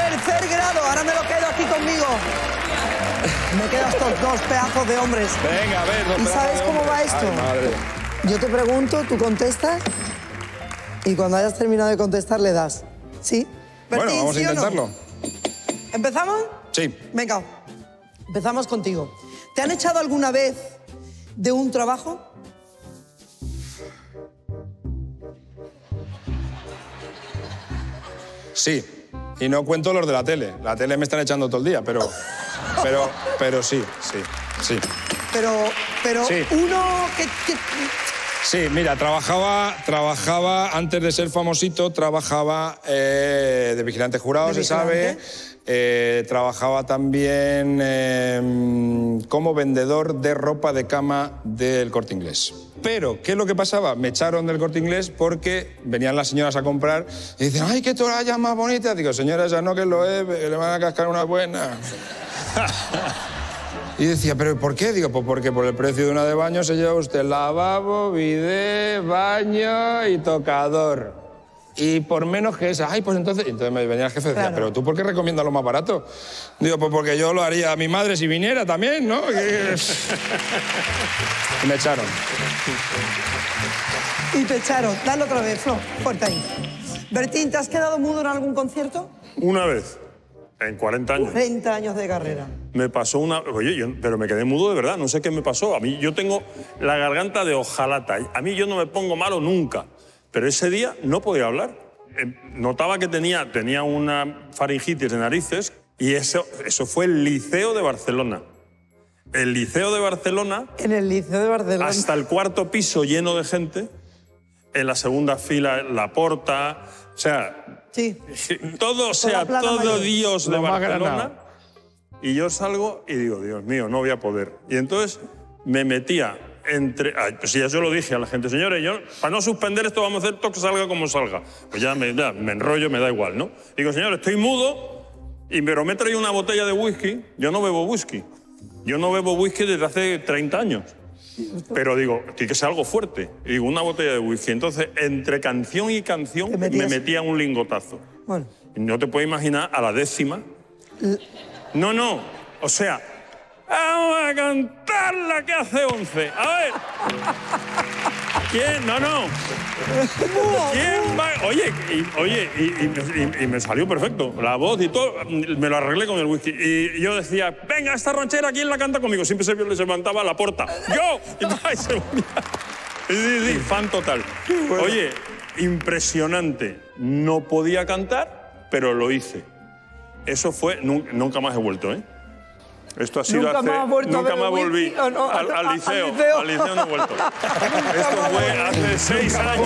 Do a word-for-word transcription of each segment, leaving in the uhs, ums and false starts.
Tercer grado, ahora me lo quedo aquí conmigo. Me quedo estos dos pedazos de hombres. Venga, a ver, dos ¿Y sabes cómo va esto? Ay, madre. Yo te pregunto, tú contestas y cuando hayas terminado de contestar le das. ¿Sí? Bueno, Bertín, vamos a ¿sí o no? intentarlo. ¿Empezamos? Sí. Venga, empezamos contigo. ¿Te han echado alguna vez de un trabajo? Sí. Y no cuento los de la tele. La tele me están echando todo el día, pero... Pero, pero sí, sí, sí. Pero, pero Sí. uno que, que- Sí, mira, trabajaba, trabajaba antes de ser famosito, trabajaba eh, de vigilante jurado, ¿De se sabe. vigilante? Eh, trabajaba también eh, como vendedor de ropa de cama del Corte Inglés. Pero, ¿qué es lo que pasaba? Me echaron del Corte Inglés porque venían las señoras a comprar y dicen, ¡ay, qué toalla más bonita! Digo, señora, esa no que lo es, que le van a cascar una buena. Y decía, ¿pero por qué? Digo, pues porque por el precio de una de baño se lleva usted lavabo, bidé, baño y tocador. Y por menos que esa. Ay, pues entonces... Entonces me venía el jefe y decía, Claro. ¿pero tú por qué recomiendas lo más barato? Digo, pues porque yo lo haría a mi madre si viniera también, ¿no? Y me echaron. y te echaron. Dale otra vez, Flo. Fuerte ahí. Bertín, ¿te has quedado mudo en algún concierto? Una vez, en cuarenta años, treinta años de carrera. me pasó una... Oye, yo, pero me quedé mudo de verdad, no sé qué me pasó. A mí yo tengo la garganta de hojalata. A mí yo no me pongo malo nunca. Pero ese día no podía hablar. Eh, Notaba que tenía, tenía una faringitis de narices y eso, eso fue el Liceo de Barcelona. El Liceo de Barcelona, En el Liceo de Barcelona. hasta el cuarto piso lleno de gente, en la segunda fila la Porta, o sea, Sí. todo, o sea, Plana todo Mayor. Dios de Lo más Barcelona. granado. Y yo salgo y digo, Dios mío, no voy a poder. Y entonces me metía entre... Ay, pues ya yo lo dije a la gente, señores, yo, para no suspender esto vamos a hacer todo que salga como salga. Pues ya me, ya me enrollo, me da igual, ¿no? Digo, señores, estoy mudo y pero me he traído una botella de whisky. Yo no bebo whisky. Yo no bebo whisky desde hace treinta años. Pero digo, tiene que ser algo fuerte. Y digo, una botella de whisky. Entonces, entre canción y canción, ¿Te me metías? metía un lingotazo. Bueno. Y no te puedes imaginar a la décima. No, no. O sea, vamos a cantar la que hace once. A ver. ¿Quién? No, no. ¿Quién va? Oye, y, oye y, y- y- y me salió perfecto. La voz y todo, me lo arreglé con el whisky. Y yo decía, venga, esta ranchera, ¿quién la canta conmigo? Siempre se se levantaba la Porta. ¡Yo! Y se unía. Sí, sí, sí, fan total. Oye, impresionante. No podía cantar, pero lo hice. Eso fue... nun- Nunca más he vuelto, ¿eh? Esto ha sido Nunca hace... más has vuelto a nunca beber más volví. whisky, ¿o no? Al, al Al liceo. liceo. Al liceo no he vuelto. Esto fue hace seis años.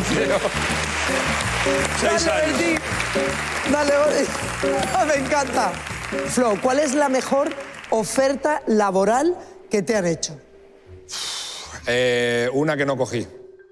Seis Dale, años. Bertín. Dale, Bertín. Me encanta. Flo, ¿cuál es la mejor oferta laboral que te han hecho? Eh, una que no cogí.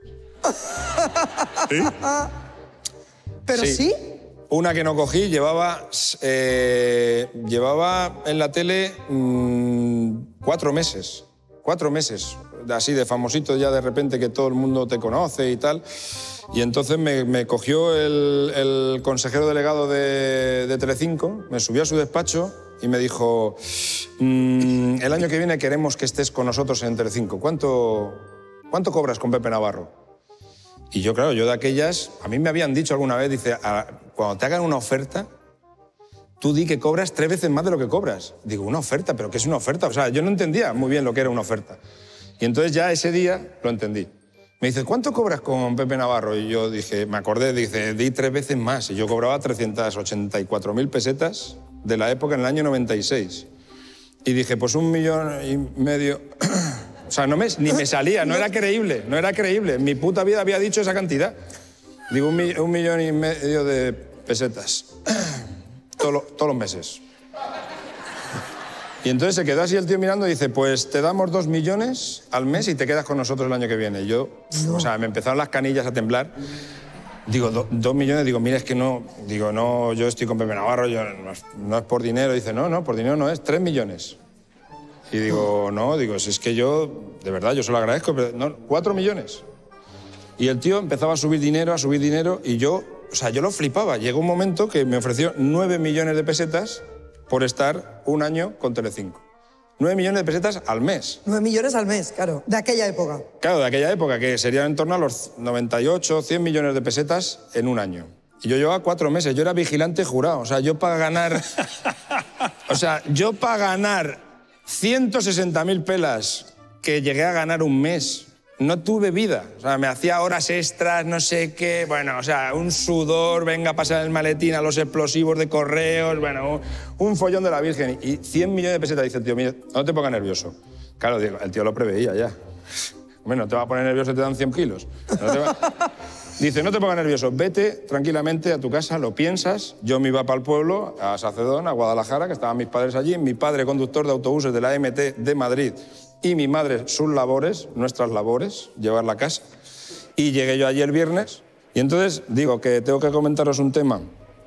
¿Sí? ¿Pero sí? Sí. Una que no cogí, llevaba, eh, llevaba en la tele mm, cuatro meses. Cuatro meses, así de famosito ya de repente que todo el mundo te conoce y tal. Y entonces me, me cogió el, el consejero delegado de, de Telecinco, me subió a su despacho y me dijo, mm, el año que viene queremos que estés con nosotros en Telecinco. ¿Cuánto, cuánto cobras con Pepe Navarro? Y yo, claro, yo de aquellas, a mí me habían dicho alguna vez, dice, a- cuando te hagan una oferta, tú di que cobras tres veces más de lo que cobras. Digo, ¿una oferta? ¿Pero qué es una oferta? O sea, yo no entendía muy bien lo que era una oferta. Y entonces ya ese día lo entendí. Me dice, ¿cuánto cobras con Pepe Navarro? Y yo dije, me acordé, dice, di tres veces más. Y yo cobraba trescientas ochenta y cuatro mil pesetas de la época en el año noventa y seis. Y dije, pues un millón y medio... O sea, no me, ni me salía, no era creíble, no era creíble. En mi puta vida había dicho esa cantidad. Digo, un, mi- un millón y medio de pesetas. Todos lo- todos los meses. Y entonces se quedó así el tío mirando y dice, pues te damos dos millones al mes y te quedas con nosotros el año que viene. Y yo, o sea, me empezaron las canillas a temblar. Digo, do- dos millones, digo, mira, es que no, digo, no, yo estoy con Pepe Navarro, yo, no, es, no es por dinero. Dice, no, no, por dinero no es, tres millones. Y digo, no, digo, si es que yo, de verdad, yo se lo agradezco, pero no, cuatro millones. Y el tío empezaba a subir dinero, a subir dinero, y yo o sea, yo lo flipaba. Llegó un momento que me ofreció nueve millones de pesetas por estar un año con Telecinco. nueve millones de pesetas al mes. nueve millones al mes, claro, de aquella época. Claro, de aquella época, que serían en torno a los noventa y ocho, cien millones de pesetas en un año. Y yo llevaba cuatro meses, yo era vigilante jurado. O sea, yo para ganar... o sea, yo para ganar ciento sesenta mil pelas que llegué a ganar un mes, no tuve vida. O sea, me hacía horas extras, no sé qué... Bueno, o sea, un sudor, venga a pasar el maletín a los explosivos de correos... Bueno, un, un follón de la Virgen. Y cien millones de pesetas. Dice, tío, mira, no te pongas nervioso. Claro, digo, el tío lo preveía ya. Hombre, no te va a poner nervioso, te dan cien kilos. No te va... Dice, no te pongas nervioso, vete tranquilamente a tu casa, lo piensas. Yo me iba para el pueblo, a Sacedón, a Guadalajara, que estaban mis padres allí. Mi padre, conductor de autobuses de la M T de Madrid, y mi madre, sus labores, nuestras labores, llevar la casa. Y llegué yo allí el viernes, y entonces digo que tengo que comentaros un tema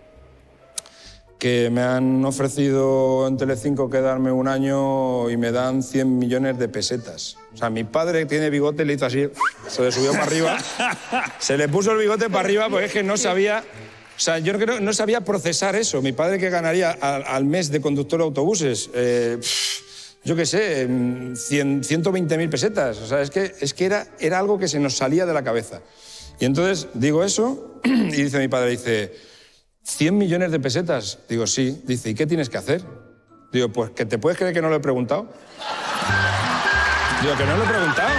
que me han ofrecido en Telecinco quedarme un año y me dan cien millones de pesetas. O sea, mi padre tiene bigote, le hizo así, se le subió para arriba, se le puso el bigote para arriba porque es que no sabía... O sea, yo creo que no sabía procesar eso. Mi padre que ganaría al, al mes de conductor de autobuses... Eh, yo qué sé, ciento veinte mil pesetas. O sea, es que, es que era, era algo que se nos salía de la cabeza. Y entonces digo eso y dice mi padre, dice, ¿cien millones de pesetas? Digo, sí. Dice, ¿y qué tienes que hacer? Digo, pues, ¿que te puedes creer que no lo he preguntado? Digo, que no lo he preguntado.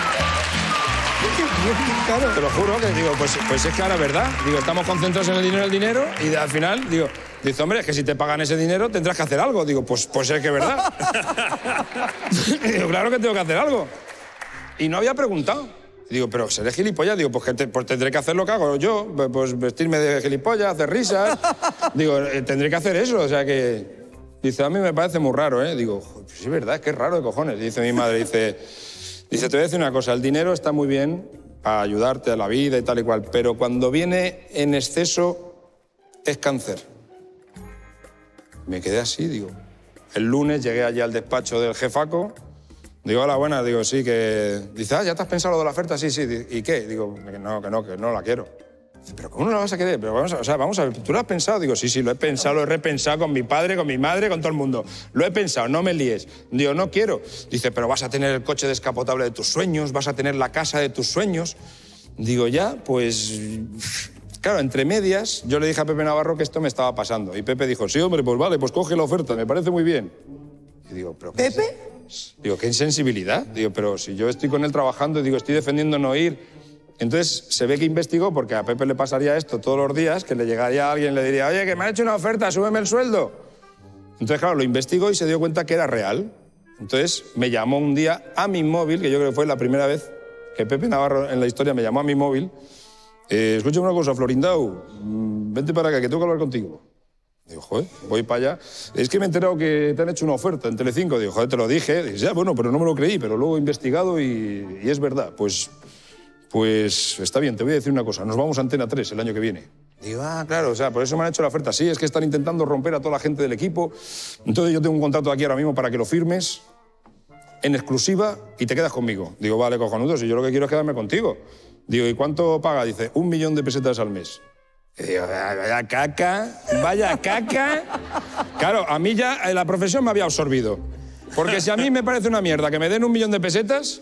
Claro. Te lo juro, que digo, pues, pues es que ahora es verdad. Digo, estamos concentrados en el dinero, el dinero, y al final, digo... Dice, hombre, es que si te pagan ese dinero tendrás que hacer algo. Digo, pues, pues es que es verdad. Digo, claro que tengo que hacer algo. Y no había preguntado. Digo, pero seré gilipollas. Digo, pues, que te, pues tendré que hacer lo que hago yo. Pues vestirme de gilipollas, hacer risas. Digo, eh, tendré que hacer eso. O sea que... Dice, a mí me parece muy raro, ¿eh? Digo, pues sí, es verdad, es que es raro de cojones. Dice mi madre, dice... Dice, te voy a decir una cosa, el dinero está muy bien para ayudarte a la vida y tal y cual, pero cuando viene en exceso es cáncer. Me quedé así, digo. El lunes llegué allí al despacho del jefaco. Digo, hola, buenas. Digo, sí, que... Dice, ah, ¿ya te has pensado lo de la oferta? Sí, sí. ¿Y qué? Digo, que no, que no, que no la quiero. Dice, ¿pero cómo no la vas a querer? Pero vamos a, o sea, vamos a ver, ¿tú lo has pensado? Digo, sí, sí, lo he pensado, lo he repensado con mi padre, con mi madre, con todo el mundo. Lo he pensado, no me líes. Digo, no quiero. Dice, pero vas a tener el coche descapotable de tus sueños, vas a tener la casa de tus sueños. Digo, ya, pues... Claro, entre medias, yo le dije a Pepe Navarro que esto me estaba pasando. Y Pepe dijo, sí, hombre, pues vale, pues coge la oferta, me parece muy bien. Y digo, ¿pero qué? ¿Pepe? Digo, ¿qué insensibilidad? Digo, pero si yo estoy con él trabajando y digo, estoy defendiendo no ir. Entonces se ve que investigó porque a Pepe le pasaría esto todos los días, que le llegaría alguien y le diría, oye, que me han hecho una oferta, súbeme el sueldo. Entonces, claro, lo investigó y se dio cuenta que era real. Entonces me llamó un día a mi móvil, que yo creo que fue la primera vez que Pepe Navarro en la historia me llamó a mi móvil. Eh, escúchame una cosa, Florindau, vente para acá, que tengo que hablar contigo. Digo, joder, voy para allá. Es que me he enterado que te han hecho una oferta en Telecinco. Digo, joder, te lo dije. Dice, ya, bueno, pero no me lo creí, pero luego he investigado y, y es verdad. Pues, pues está bien, te voy a decir una cosa. Nos vamos a Antena tres el año que viene. Digo, ah, claro, o sea, por eso me han hecho la oferta. Sí, es que están intentando romper a toda la gente del equipo. Entonces yo tengo un contrato aquí ahora mismo para que lo firmes en exclusiva y te quedas conmigo. Digo, vale, cojonudo, si yo lo que quiero es quedarme contigo. Digo, ¿y cuánto paga? Dice, un millón de pesetas al mes. Y digo, vaya caca, vaya caca. Claro, a mí ya la profesión me había absorbido. Porque si a mí me parece una mierda que me den un millón de pesetas,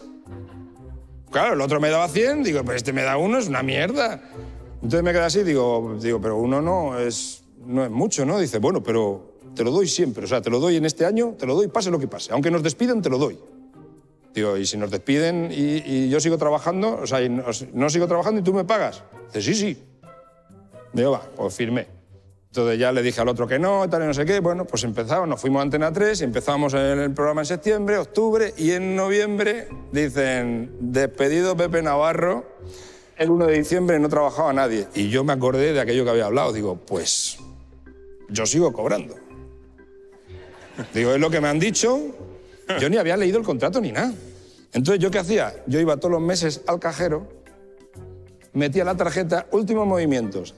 claro, el otro me daba cien, digo, pues este me da uno, es una mierda. Entonces me quedé así, digo, digo, pero uno no es, no es mucho, ¿no? Dice, bueno, pero te lo doy siempre, o sea, te lo doy en este año, te lo doy, pase lo que pase. Aunque nos despidan, te lo doy. Digo, ¿y si nos despiden y, y yo sigo trabajando? O sea, y no, no sigo trabajando y tú me pagas. Dice, sí, sí. Digo, va, pues firmé. Entonces ya le dije al otro que no, tal y no sé qué. Bueno, pues empezamos, nos fuimos a Antena tres, empezamos en el programa en septiembre, octubre, y en noviembre dicen, despedido Pepe Navarro. El uno de diciembre no trabajaba nadie. Y yo me acordé de aquello que había hablado. Digo, pues yo sigo cobrando. Digo, es lo que me han dicho. Yo ni había leído el contrato ni nada. Entonces, ¿yo qué hacía? Yo iba todos los meses al cajero, metía la tarjeta, últimos movimientos,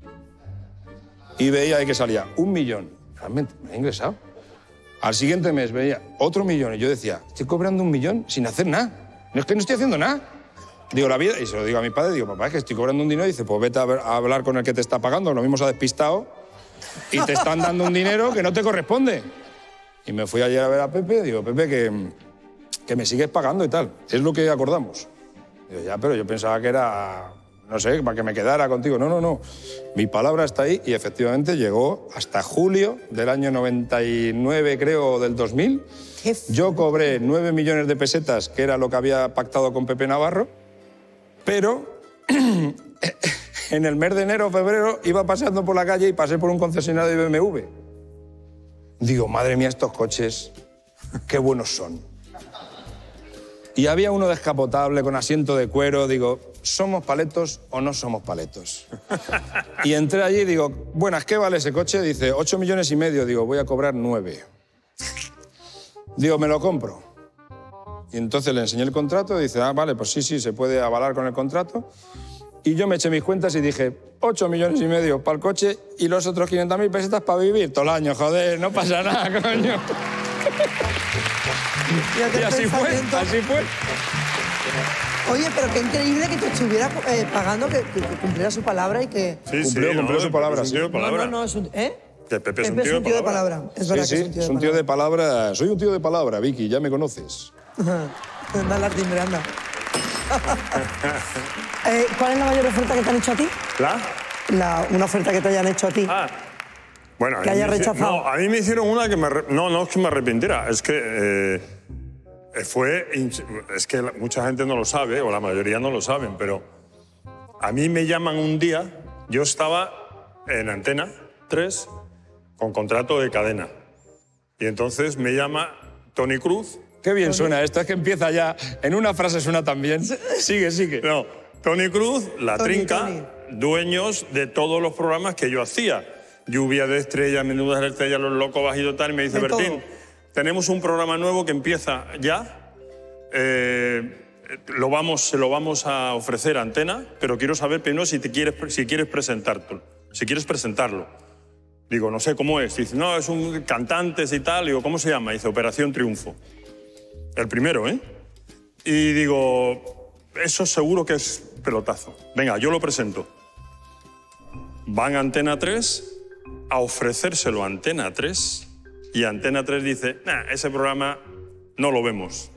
y veía de que salía un millón. Realmente, me he ingresado. Al siguiente mes veía otro millón, y yo decía, estoy cobrando un millón sin hacer nada. No es que no estoy haciendo nada. Digo, la vida, y se lo digo a mi padre, digo, papá, es que estoy cobrando un dinero. Y dice, pues vete a, ver, a hablar con el que te está pagando, lo mismo se ha despistado y te están dando un dinero que no te corresponde. Y me fui ayer a ver a Pepe, digo, Pepe, que, que me sigues pagando y tal. Es lo que acordamos. Digo, ya, pero yo pensaba que era, no sé, para que me quedara contigo. No, no, no. Mi palabra está ahí y efectivamente llegó hasta julio del año noventa y nueve, creo, del dos mil. Yo cobré nueve millones de pesetas, que era lo que había pactado con Pepe Navarro, pero en el mes de enero o febrero iba paseando por la calle y pasé por un concesionario de B M W. Digo, madre mía, estos coches, qué buenos son. Y había uno descapotable con asiento de cuero. Digo, ¿somos paletos o no somos paletos? Y entré allí y digo, buenas, ¿qué vale ese coche? Dice, ocho millones y medio. Digo, voy a cobrar nueve. Digo, me lo compro. Y entonces le enseñé el contrato y dice, ah, vale, pues sí, sí, se puede avalar con el contrato. Y yo me eché mis cuentas y dije, ocho millones y medio para el coche y los otros quinientas mil pesetas para vivir todo el año, joder, no pasa nada, coño. Y así fue, así fue. Oye, pero qué increíble que te estuviera eh, pagando, que, que, que cumpliera su palabra y que... Sí, cumplió, sí, cumplió no, su palabra. Es un tío de palabra. No, no, no, es un... ¿Eh? Que Pepe es un Pepe tío, es un tío de palabra. palabra. Es verdad Sí, que sí, es un tío es de un tío de palabra. palabra. Soy un tío de palabra, Vicky, ya me conoces. Anda la timbranda. eh, ¿Cuál es la mayor oferta que te han hecho a ti? ¿La? La, una oferta que te hayan hecho a ti. Ah. Bueno, a Que mí haya me hici- rechazado. No, a mí me hicieron una que me... arre- No, no es que me arrepintiera, es que eh, fue... ins- Es que la- mucha gente no lo sabe, o la mayoría no lo saben, pero a mí me llaman un día, yo estaba en Antena tres con contrato de cadena. Y entonces me llama Toni Cruz. Qué bien suena esto, es que empieza ya, en una frase suena tan bien. Sigue, sigue. No, Toni Cruz, La Toni, Trinca, Toni. dueños de todos los programas que yo hacía. Lluvia de estrellas, Menudas de estrellas, Los Locos, Bajito tal, y me dice, De Bertín, todo. tenemos un programa nuevo que empieza ya, eh, lo vamos, se lo vamos a ofrecer a Antena, pero quiero saber primero si, te quieres, si quieres presentarlo. Si quieres presentarlo. Digo, no sé cómo es. Dice, no, es un cantantes y tal. Digo, ¿cómo se llama? Dice, Operación Triunfo. El primero, ¿eh? Y digo, eso seguro que es pelotazo. Venga, yo lo presento. Van a Antena tres a ofrecérselo a Antena tres y Antena tres dice, nah, ese programa no lo vemos.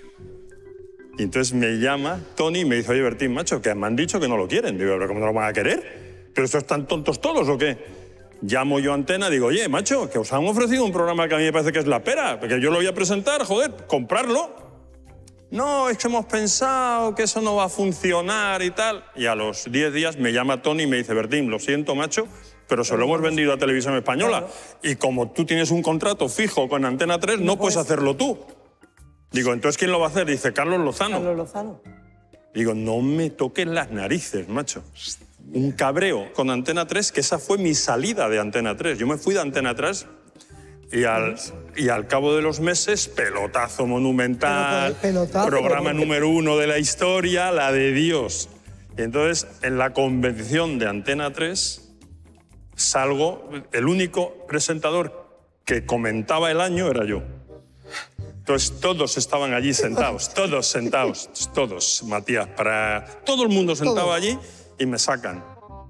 Y entonces me llama Toni y me dice, oye, Bertín, macho, que me han dicho que no lo quieren. Digo, ¿pero cómo no lo van a querer? ¿Pero estos están tontos todos o qué? Llamo yo a Antena, digo, oye, macho, que os han ofrecido un programa que a mí me parece que es la pera, porque yo lo voy a presentar, joder, comprarlo. No, es que hemos pensado que eso no va a funcionar y tal. Y a los diez días me llama Toni y me dice, Bertín, lo siento, macho, pero se lo hemos vendido a Televisión Española. Y como tú tienes un contrato fijo con Antena tres, no puedes hacerlo tú. Digo, ¿entonces quién lo va a hacer? Dice, Carlos Lozano. Carlos Lozano. Digo, no me toques las narices, macho. Un cabreo con Antena tres, que esa fue mi salida de Antena tres. Yo me fui de Antena tres y al, y al cabo de los meses, pelotazo monumental, Pelotazo, programa pelotazo. número uno de la historia, la de Dios. Y entonces, en la convención de Antena tres, salgo, el único presentador que comentaba el año era yo. Entonces todos estaban allí sentados, todos sentados, todos, Matías, para todo el mundo sentado Todos. allí y me sacan.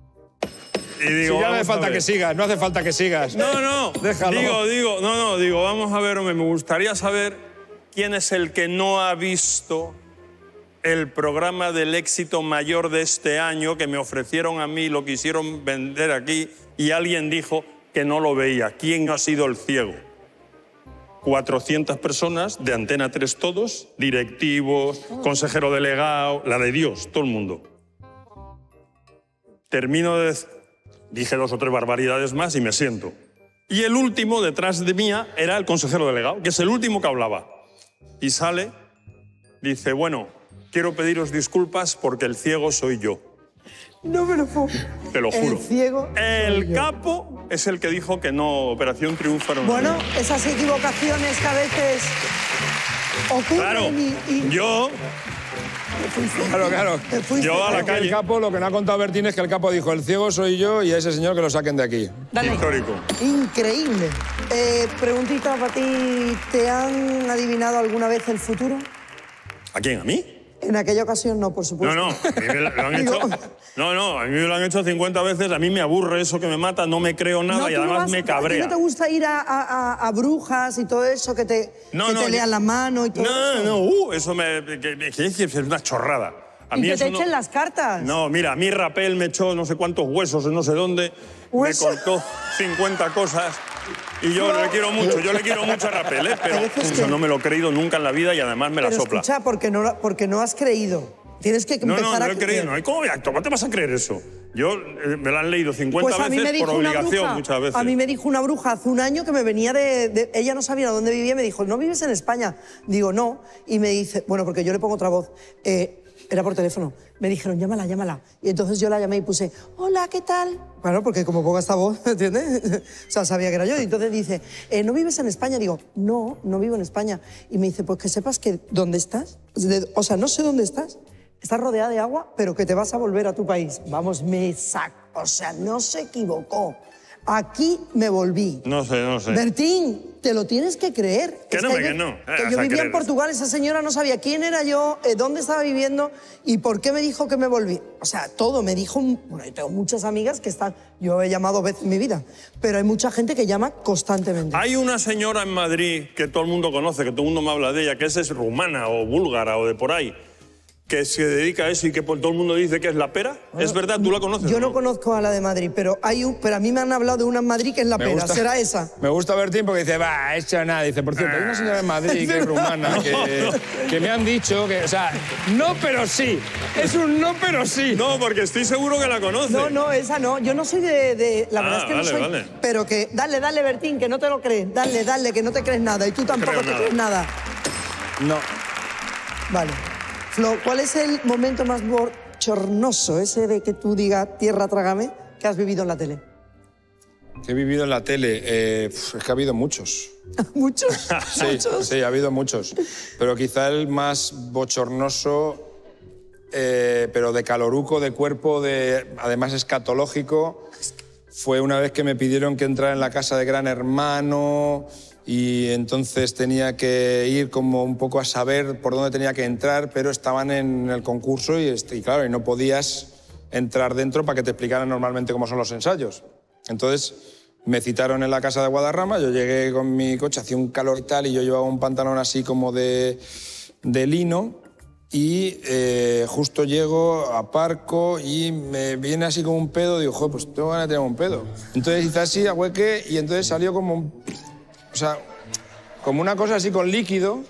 Y Si digo, ya no hace vamos a falta ver. que sigas, no hace falta que sigas. No, no, Déjalo. digo, digo, no, no, digo, vamos a ver, hombre, me gustaría saber quién es el que no ha visto el programa del éxito mayor de este año que me ofrecieron a mí, lo quisieron vender aquí y alguien dijo que no lo veía. ¿Quién ha sido el ciego? cuatrocientas personas de Antena tres todos, directivos, consejero delegado, la de Dios, todo el mundo. Termino de... Dije dos o tres barbaridades más y me siento. Y el último detrás de mía era el consejero delegado, que es el último que hablaba. Y sale, dice, bueno, quiero pediros disculpas porque el ciego soy yo. No me lo puedo. Te lo juro. El ciego. El soy yo. capo es el que dijo que no, Operación Triunfo era una Bueno, mierda. esas equivocaciones que a veces ocurren Claro, y, y- yo, Claro, claro. te fuiste. yo a la Que calle, el capo, lo que no ha contado Bertín es que el capo dijo, el ciego soy yo y a ese señor que lo saquen de aquí. Dale. histórico. Increíble. Eh, preguntita para ti, ¿te han adivinado alguna vez el futuro? ¿A quién? ¿A mí? En aquella ocasión no, por supuesto. No, no, a mí me lo han hecho, no, no, a mí me lo han hecho cincuenta veces, a mí me aburre eso que me mata, no me creo nada no, y además vas, me cabrea. ¿A ti no te gusta ir a, a, a brujas y todo eso, que te, no, que no, te lean yo, la mano y todo no, eso? No, no, uh, eso me, que, que, que es una chorrada. A y mí que te no, echen las cartas. No, mira, a mí Rapel me echó no sé cuántos huesos en no sé dónde, ¿Hueso? me cortó cincuenta cosas. Y yo no. le quiero mucho, yo le quiero mucho a Rapel, ¿eh? Pero eso que... no me lo he creído nunca en la vida y además me pero la sopla. Escucha, porque no, porque no has creído. Tienes que no, empezar no, no a he creído. No, ¿cómo, ¿Cómo te vas a creer eso? Yo eh, me lo han leído cincuenta pues veces por obligación bruja, muchas veces. A mí me dijo una bruja hace un año que me venía de, de... Ella no sabía dónde vivía, me dijo, ¿no vives en España? Digo, no. Y me dice, bueno, porque yo le pongo otra voz. Eh, era por teléfono. Me dijeron, llámala, llámala. Y entonces yo la llamé y puse, hola, ¿qué tal? Bueno, porque como pongo esta voz, ¿entiendes? O sea, sabía que era yo. Y entonces dice, eh, ¿no vives en España? Digo, no, no vivo en España. Y me dice, pues que sepas que ¿dónde estás? O sea, no sé dónde estás. Estás rodeada de agua, pero que te vas a volver a tu país. Vamos, me saco. O sea, no se equivocó. Aquí me volví. No sé, no sé. Bertín, te lo tienes que creer. Que es no, que, me, yo, que no. Que yo vivía en Portugal, esa señora no sabía quién era yo, eh, dónde estaba viviendo y por qué me dijo que me volví. O sea, todo. Me dijo... Bueno, yo tengo muchas amigas que están... Yo he llamado veces en mi vida, pero hay mucha gente que llama constantemente. Hay una señora en Madrid que todo el mundo conoce, que todo el mundo me habla de ella, que es, es rumana o búlgara o de por ahí, que se dedica a eso y que todo el mundo dice que es la pera. Bueno, ¿es verdad? ¿Tú la conoces? Yo no, no conozco a la de Madrid, pero hay un, pero a mí me han hablado de una en Madrid que es la me pera. Gusta, ¿será esa? Me gusta Bertín porque dice, va, hecho nada. Dice, por cierto, hay una señora en Madrid que es rumana que, que me han dicho que, o sea, no, pero sí. Es un no, pero sí. No, porque estoy seguro que la conoce. No, no, esa no. Yo no soy de... de la ah, verdad es que vale, no soy... Vale. Pero que, dale, dale, Bertín, que no te lo crees. Dale, dale, que no te crees nada. Y tú tampoco te nada. crees nada. No. Vale. Flo, ¿cuál es el momento más bochornoso, ese de que tú digas tierra trágame, que has vivido en la tele? Que he vivido en la tele, eh, es que ha habido muchos. ¿Muchos? Sí, ¿Muchos? sí, ha habido muchos. Pero quizá el más bochornoso, eh, pero de caloruco, de cuerpo, de, además escatológico, fue una vez que me pidieron que entrara en la casa de Gran Hermano... Y entonces tenía que ir como un poco a saber por dónde tenía que entrar, pero estaban en el concurso y, y claro, y no podías entrar dentro para que te explicaran normalmente cómo son los ensayos. Entonces me citaron en la casa de Guadarrama, yo llegué con mi coche, hacía un calor y tal, y yo llevaba un pantalón así como de, de lino, y eh, justo llego, aparco y me viene así como un pedo, digo, joder, pues tengo ganas de tener un pedo. Entonces hice así, ahuequé, y entonces salió como un... O sea, como una cosa así con líquido,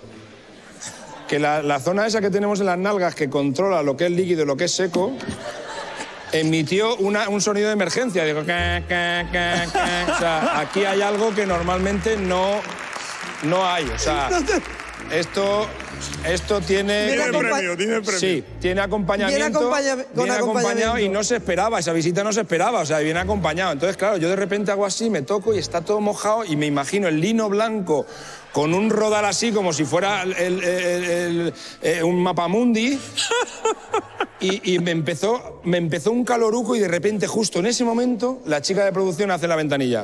que la, la zona esa que tenemos en las nalgas que controla lo que es líquido y lo que es seco, emitió una, un sonido de emergencia. Digo, ca, ca, ca, ca. O sea, aquí hay algo que normalmente no, no hay. O sea, esto, esto tiene... Tiene premio, tiene premio. Sí, tiene acompañamiento. Viene, acompaña viene acompañamiento. acompañado y no se esperaba, esa visita no se esperaba, o sea, viene acompañado. Entonces, claro, yo de repente hago así, me toco y está todo mojado y me imagino el lino blanco con un rodal así como si fuera el, el, el, el, el, un mapamundi y, y me, empezó, me empezó un caloruco y de repente justo en ese momento la chica de producción hace la ventanilla.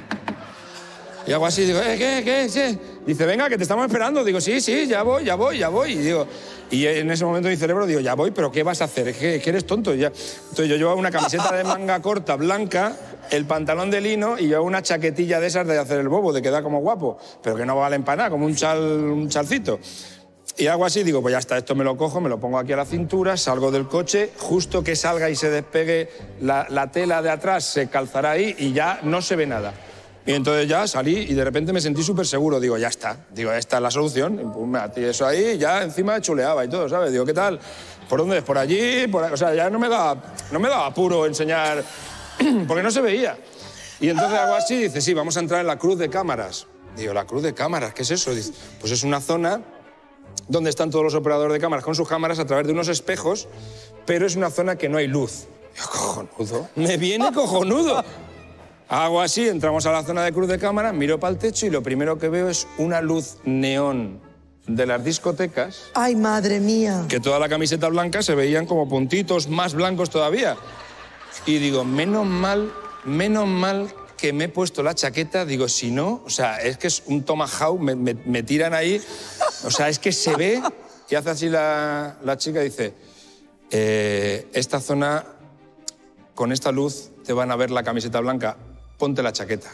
Y hago así, digo, ¿eh, qué, qué, qué? Dice, venga, que te estamos esperando. Digo, sí, sí, ya voy, ya voy, ya voy. Y, digo, y en ese momento mi cerebro digo, ya voy, pero ¿qué vas a hacer? Es que, que eres tonto. Y ya. Entonces yo llevaba una camiseta de manga corta blanca, el pantalón de lino y llevaba una chaquetilla de esas de hacer el bobo, de quedar como guapo, pero que no valen para nada, como un, chal, un chalcito. Y hago así, digo, pues ya está, esto me lo cojo, me lo pongo aquí a la cintura, salgo del coche, justo que salga y se despegue la, la tela de atrás, se calzará ahí y ya no se ve nada. Y entonces ya salí y de repente me sentí súper seguro. Digo, ya está. Digo, esta es la solución. Y pues me atí eso ahí y ya encima chuleaba y todo, ¿sabes? Digo, ¿qué tal? ¿Por dónde es? ¿Por allí? Por ahí. O sea, ya no me daba, no me daba apuro enseñar, porque no se veía. Y entonces hago así y dice, sí, vamos a entrar en la cruz de cámaras. Digo, ¿la cruz de cámaras? ¿Qué es eso? Dice, pues es una zona donde están todos los operadores de cámaras con sus cámaras a través de unos espejos, pero es una zona que no hay luz. Digo, cojonudo. Me viene cojonudo. Hago así, entramos a la zona de cruz de cámara, miro para el techo y lo primero que veo es una luz neón de las discotecas. ¡Ay, madre mía! Que toda la camiseta blanca se veían como puntitos más blancos todavía. Y digo, menos mal, menos mal que me he puesto la chaqueta. Digo, si no, o sea, es que es un tomahawk, me, me, me tiran ahí. O sea, es que se ve y hace así la, la chica y dice, eh, esta zona, con esta luz, te van a ver la camiseta blanca, ponte la chaqueta.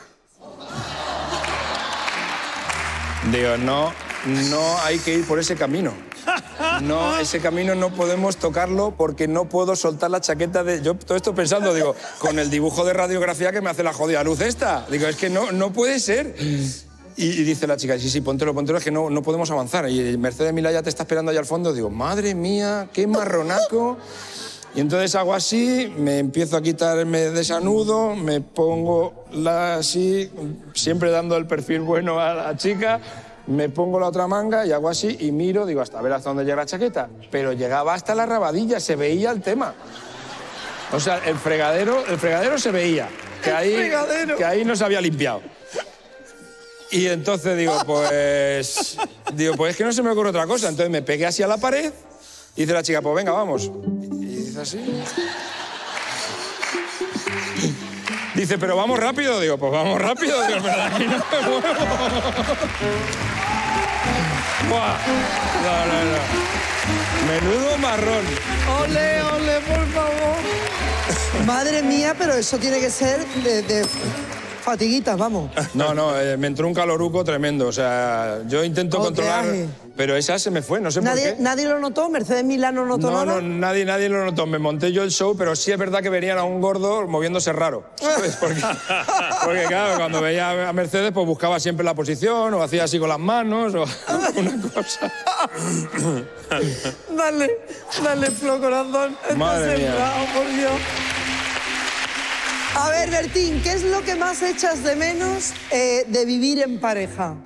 Digo, no, no hay que ir por ese camino. No, ese camino no podemos tocarlo porque no puedo soltar la chaqueta de... Yo todo esto pensando, digo, con el dibujo de radiografía que me hace la jodida luz esta. Digo, es que no, no puede ser. Y, y dice la chica, sí, sí, póntelo, póntelo, es que no, no podemos avanzar. Y Mercedes Milá ya te está esperando ahí al fondo. Digo, madre mía, qué marronaco. Y entonces hago así, me empiezo a quitarme de desanudo, me pongo la así, siempre dando el perfil bueno a la chica, me pongo la otra manga y hago así y miro, digo, hasta ver hasta dónde llega la chaqueta. Pero llegaba hasta la rabadilla, se veía el tema. O sea, el fregadero, el fregadero se veía, que ahí, que ahí no se había limpiado. Y entonces digo, pues, digo, pues es que no se me ocurre otra cosa. Entonces me pegué así a la pared y dice la chica, pues venga, vamos. Así. Dice, pero vamos rápido. Digo, pues vamos rápido. Digo, pero de aquí no me muevo. Buah. No, no, no. Menudo marrón. Ole, ole, por favor. Madre mía, pero eso tiene que ser de, de fatiguitas, vamos. No, no, eh, me entró un caloruco tremendo. O sea, yo intento controlar, pero esa se me fue, no sé ¿Nadie, por qué. ¿Nadie lo notó? ¿Mercedes Milá no notó no, nada? No, nadie, nadie lo notó. Me monté yo el show, pero sí es verdad que venían a un gordo moviéndose raro. ¿Sabes? Porque, porque claro, cuando veía a Mercedes, pues buscaba siempre la posición, o hacía así con las manos, o una cosa. Dale, dale, Flo, corazón. Madre mía. Sembrado, por Dios. A ver, Bertín, ¿qué es lo que más echas de menos eh, de vivir en pareja?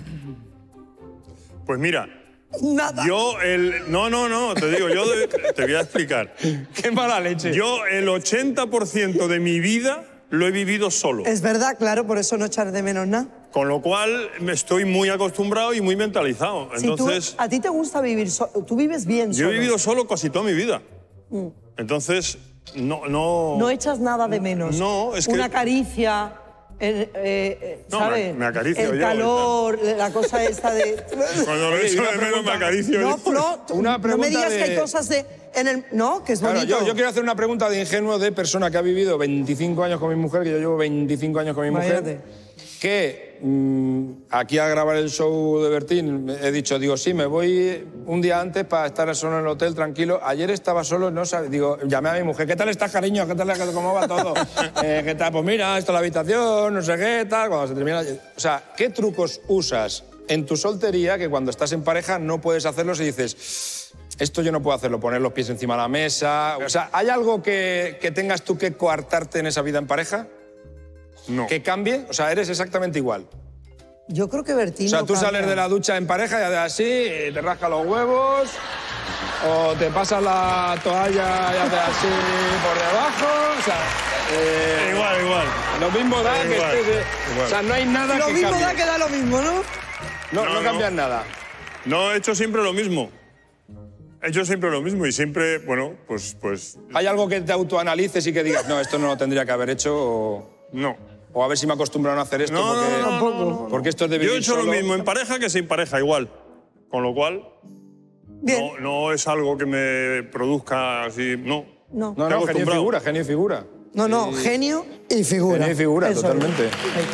Pues mira, Nada. yo el... No, no, no, te digo, yo de- te voy a explicar. Qué mala leche. Yo el ochenta por ciento de mi vida lo he vivido solo. Es verdad, claro, por eso no echar de menos nada. Con lo cual me estoy muy acostumbrado y muy mentalizado. Si tú- Entonces, a ti te gusta vivir solo, tú vives bien yo solo. he vivido solo casi toda mi vida. Entonces, no... No, No echas nada de menos. No, es que- Una caricia, el, eh, eh, No, ¿sabes? me- me acaricio el yo, calor, la cosa esta de... Cuando lo Oye, y echo una de menos me pregunta. acaricio No, yo. Flo, tú Una no me pregunta digas que de- hay cosas de... En el, no, que es Claro, bonito. yo, yo quiero hacer una pregunta de ingenuo de persona que ha vivido veinticinco años con mi mujer, que yo llevo veinticinco años con mi mujer, Váyate. que mm, aquí a grabar el show de Bertín he dicho, digo, sí, me voy un día antes para estar solo en el hotel, tranquilo. Ayer estaba solo, no sabía, digo, llamé a mi mujer, ¿qué tal estás, cariño? ¿Qué tal, cómo va todo? Eh, ¿Qué tal? Pues mira, esto es la habitación, no sé qué, tal, cuando se termina... O sea, ¿qué trucos usas en tu soltería que cuando estás en pareja no puedes hacerlos y dices... Esto yo no puedo hacerlo, poner los pies encima de la mesa... O sea, ¿hay algo que, que tengas tú que coartarte en esa vida en pareja? No. ¿Que cambie? O sea, eres exactamente igual. Yo creo que Bertín O sea, no tú cambia. sales de la ducha en pareja y haces así, y te rascas los huevos, o te pasas la toalla y haces así por debajo, o sea... eh, Igual, igual. Lo mismo da que Igual, estés... eh, igual. O sea, no hay nada Lo que mismo cambie. da que da lo mismo, ¿no? No, No, no no. cambias nada. No, he hecho siempre lo mismo. He hecho siempre lo mismo y siempre, bueno, pues... pues ¿Hay algo que te autoanalices y que digas, no, esto no lo tendría que haber hecho, o, no. o a ver si me acostumbraron a hacer esto No, porque, no, no, no, no. porque esto es de vivir Yo he hecho solo? lo mismo en pareja que sin pareja, igual. Con lo cual, Bien. no, no es algo que me produzca así, no. No. No, Estoy no, genio y acostumbrado. figura, genio y figura. No, no, genio y figura. Genio y figura, Eso es. totalmente.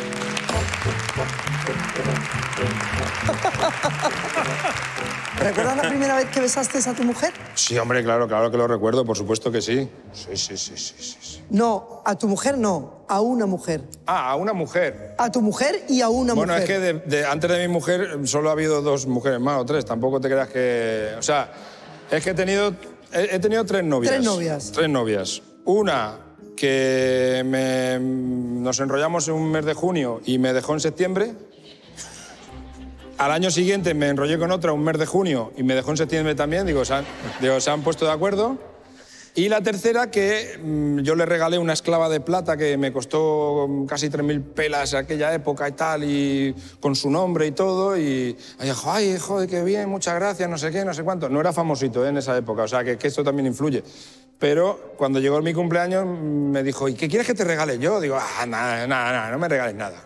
¿Recuerdas la primera vez que besaste a tu mujer? Sí, hombre, claro, claro que lo recuerdo, por supuesto que sí. Sí, sí, sí, sí, sí, sí. No, a tu mujer no, a una mujer. Ah, a una mujer. A tu mujer y a una Bueno, mujer. es que de- de- antes de mi mujer solo ha habido dos mujeres más o tres. Tampoco te creas que... O sea, es que he tenido, he, he tenido tres novias. Tres novias. Tres novias. Una que me- nos enrollamos en un mes de junio y me dejó en septiembre. Al año siguiente me enrollé con otra un mes de junio y me dejó en septiembre también. Digo, se han, digo, se han puesto de acuerdo. Y la tercera, que mm, yo le regalé una esclava de plata que me costó mm, casi tres mil pelas en aquella época y tal, y con su nombre y todo. Y ella dijo, ay, joder, qué bien, muchas gracias, no sé qué, no sé cuánto. No era famosito, ¿eh? En esa época, o sea, que, que esto también influye. Pero cuando llegó mi cumpleaños mm, me dijo, ¿y qué quieres que te regale yo? Digo, ah, nada, nada, nada, no me regales nada.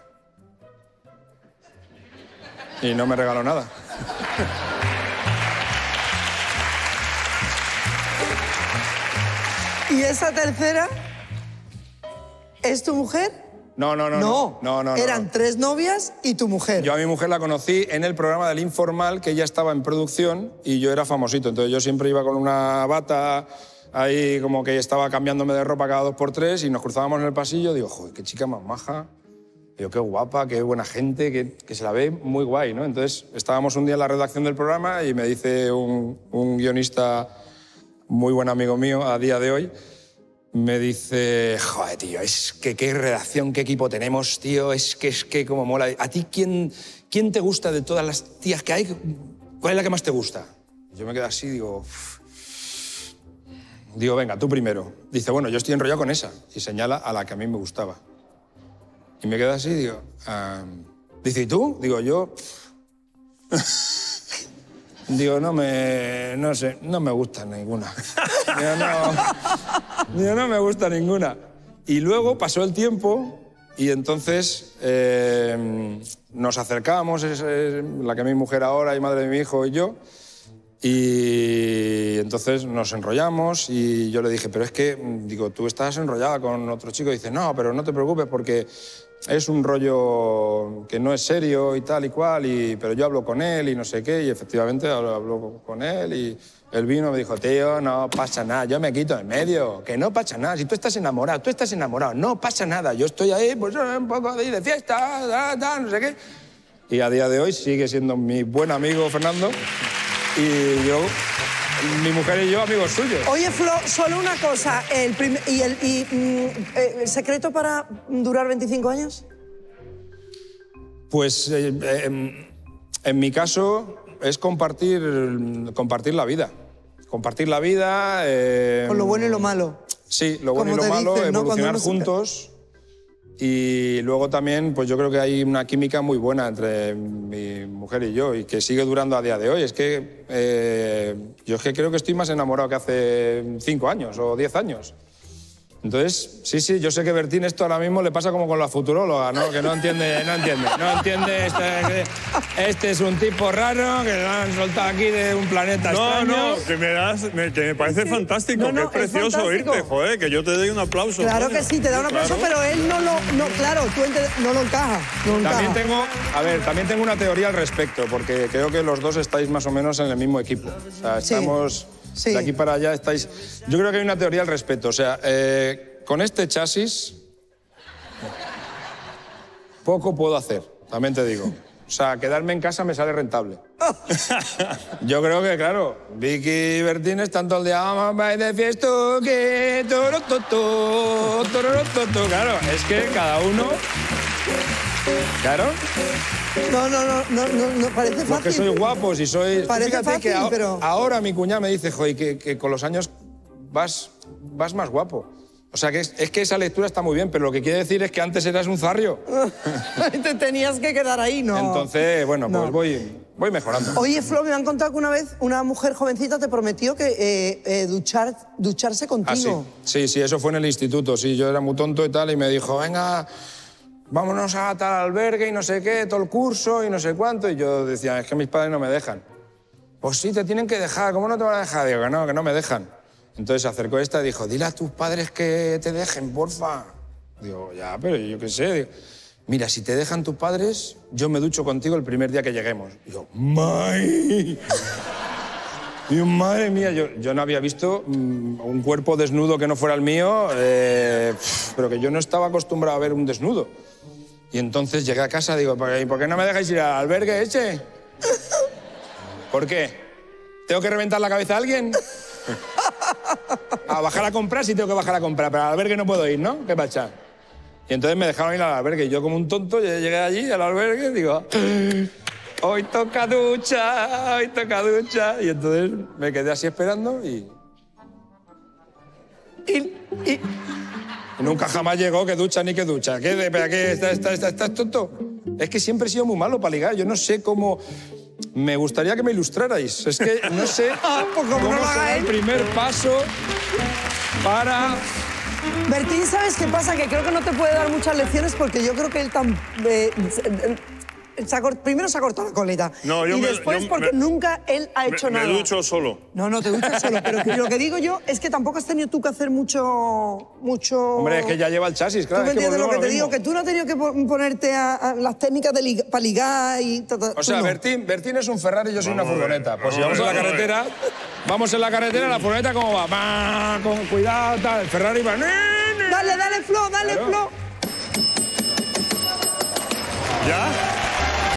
Y no me regaló nada. ¿Y esa tercera es tu mujer? No, no, no. No, no, no, no eran no. tres novias y tu mujer. Yo a mi mujer la conocí en el programa del Informal, que ella estaba en producción y yo era famosito. Entonces yo siempre iba con una bata ahí como que estaba cambiándome de ropa cada dos por tres y nos cruzábamos en el pasillo. Digo, joder, qué chica más maja. Digo, qué guapa, qué buena gente, que, que se la ve muy guay, ¿no? Entonces estábamos un día en la redacción del programa y me dice un, un guionista muy buen amigo mío a día de hoy, me dice, joder, tío, es que qué redacción, qué equipo tenemos, tío, es que es que como mola. ¿A ti quién, quién te gusta de todas las tías que hay? ¿Cuál es la que más te gusta? Yo me quedo así, digo... Uff. Digo, venga, tú primero. Dice, bueno, yo estoy enrollado con esa. Y señala a la que a mí me gustaba. Y me quedo así, digo... Um... Dice, ¿y tú? Digo, yo... Digo, no me... no sé, no me gusta ninguna. Digo, no... Digo, no me gusta ninguna. Y luego pasó el tiempo y entonces eh, nos acercamos, es, es la que es mi mujer ahora y madre de mi hijo y yo, y entonces nos enrollamos y yo le dije, pero es que, digo, tú estás enrollada con otro chico. Y dice, no, pero no te preocupes porque es un rollo que no es serio y tal y cual, y, pero yo hablo con él y no sé qué, y efectivamente hablo, hablo con él y él vino y me dijo, tío, no pasa nada, yo me quito en medio, que no pasa nada, si tú estás enamorado, tú estás enamorado, no pasa nada, yo estoy ahí, pues un poco de, de fiesta, da, da, no sé qué. Y a día de hoy sigue siendo mi buen amigo Fernando y yo, mi mujer y yo, amigos suyos. Oye, Flo, solo una cosa, el, prim y el y, mm, ¿el secreto para durar veinticinco años? Pues eh, eh, en mi caso es compartir, compartir la vida. Compartir la vida... Eh, Con lo bueno y lo malo. Sí, lo bueno y Como lo te malo, dicen, ¿no? evolucionar Cuando uno se- juntos. Y luego también, pues yo creo que hay una química muy buena entre mi mujer y yo y que sigue durando a día de hoy. Es que eh, yo es que creo que estoy más enamorado que hace cinco años o diez años. Entonces, sí, sí, yo sé que Bertín esto ahora mismo le pasa como con la futuróloga, ¿no? Que no entiende, no entiende, no entiende. Este, este es un tipo raro que lo han soltado aquí de un planeta No, extraño. no, que me, das, me, que me parece Sí. fantástico, No, no, que es es precioso fantástico. oírte, joder, que yo te doy un aplauso. Claro coño. que sí, te da un aplauso, Claro. pero él no lo... No, claro, tú ente- no lo encaja. No lo También encaja. tengo, a ver, también tengo una teoría al respecto, porque creo que los dos estáis más o menos en el mismo equipo. O sea, Sí. estamos Sí. de aquí para allá, estáis... Yo creo que hay una teoría al respecto. O sea, eh, con este chasis poco puedo hacer, también te digo. O sea, quedarme en casa me sale rentable. Yo creo que, claro, Vicky y Bertín están todo el día, vamos a ir de fiesta, que torototo, torototo. Claro, es que cada uno... Claro, No, no, no, no, no, no, parece fácil. porque soy guapo, si soy... Tú Parece fíjate que fácil, a- pero- ahora mi cuñada me dice, joder, que, que con los años vas, vas más guapo. O sea, que es, es que esa lectura está muy bien, pero lo que quiere decir es que antes eras un zarrio. Te tenías que quedar ahí, ¿no? Entonces, bueno, pues No. voy, voy mejorando. Oye, Flo, me han contado que una vez una mujer jovencita te prometió que eh, eh, duchar, ducharse Ah, sí. contigo. Sí, sí, eso fue en el instituto. Sí, yo era muy tonto y tal, y me dijo, venga, vámonos a tal albergue y no sé qué, todo el curso y no sé cuánto. Y yo decía, es que mis padres no me dejan. Pues sí, te tienen que dejar, ¿cómo no te van a dejar? Digo, que no, que no me dejan. Entonces se acercó esta y dijo, dile a tus padres que te dejen, porfa. Digo, ya, pero yo qué sé. Digo, mira, si te dejan tus padres, yo me ducho contigo el primer día que lleguemos. Digo, ¡may! Digo, madre mía, yo, yo no había visto mm, un cuerpo desnudo que no fuera el mío, eh, pf, pero que yo no estaba acostumbrado a ver un desnudo. Y entonces llegué a casa y digo, ¿y por qué no me dejáis ir al albergue ese? ¿Por qué? ¿Tengo que reventar la cabeza a alguien? A bajar a comprar sí tengo que bajar a comprar, pero al albergue no puedo ir, ¿no? ¿Qué pasa? Y entonces me dejaron ir al albergue y yo como un tonto llegué allí al albergue y digo, hoy toca ducha, hoy toca ducha. Y entonces me quedé así esperando y... Y, y- y nunca jamás llegó que ducha ni que ducha. ¿Qué? de- ¿Pero qué? ¿Estás, estás, estás, estás tonto? Es que siempre he sido muy malo para ligar. Yo no sé cómo... Me gustaría que me ilustrarais. Es que no sé pues como cómo no lo haga será el él. primer paso para... Bertín, ¿sabes qué pasa? Que creo que no te puede dar muchas lecciones porque yo creo que él tan... eh, se ha cort- primero se ha cortado la coleta. No, yo y me- después yo porque me- nunca él ha hecho me, nada. Me ducho solo. No, no, te duchas solo, pero que lo que digo yo es que tampoco has tenido tú que hacer mucho... mucho... Hombre, es que ya lleva el chasis, ¿Tú claro. me es que entiendes lo volvemos que a te digo? mismo. Que tú no has tenido que po- ponerte a, a las técnicas de liga- para ligar y... ta, ta, O sea, tú no. Bertín, Bertín es un Ferrari y yo soy Vamos una a ver, furgoneta. Pues si vamos vamos a en la ver. carretera, vamos en la carretera, la furgoneta cómo va, va con cuidado, tal, el Ferrari va. Dale, dale, Flo, dale, Claro. Flo. ¿Ya?